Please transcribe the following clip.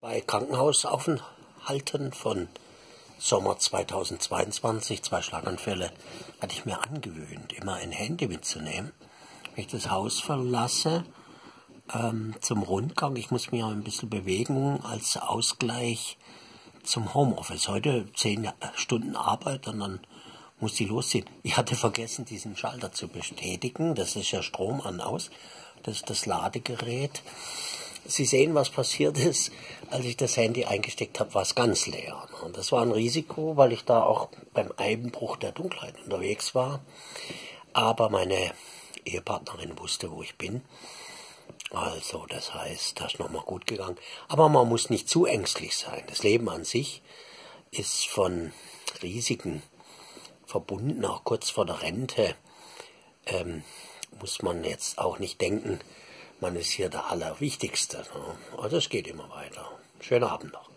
Bei Krankenhausaufenthalten von Sommer 2022, 2 Schlaganfälle, hatte ich mir angewöhnt, immer ein Handy mitzunehmen. Wenn ich das Haus verlasse, zum Rundgang, ich muss mich auch ein bisschen bewegen als Ausgleich zum Homeoffice. Heute 10 Stunden Arbeit und dann muss die losziehen. Ich hatte vergessen, diesen Schalter zu bestätigen. Das ist ja Strom an aus. Das ist das Ladegerät. Sie sehen, was passiert ist. Als ich das Handy eingesteckt habe, war es ganz leer. Und das war ein Risiko, weil ich da auch beim Einbruch der Dunkelheit unterwegs war. Aber meine Ehepartnerin wusste, wo ich bin. Also, das heißt, das ist nochmal gut gegangen. Aber man muss nicht zu ängstlich sein. Das Leben an sich ist von Risiken verbunden. Auch kurz vor der Rente muss man jetzt auch nicht denken, man ist hier der Allerwichtigste. Also es geht immer weiter. Schönen Abend noch.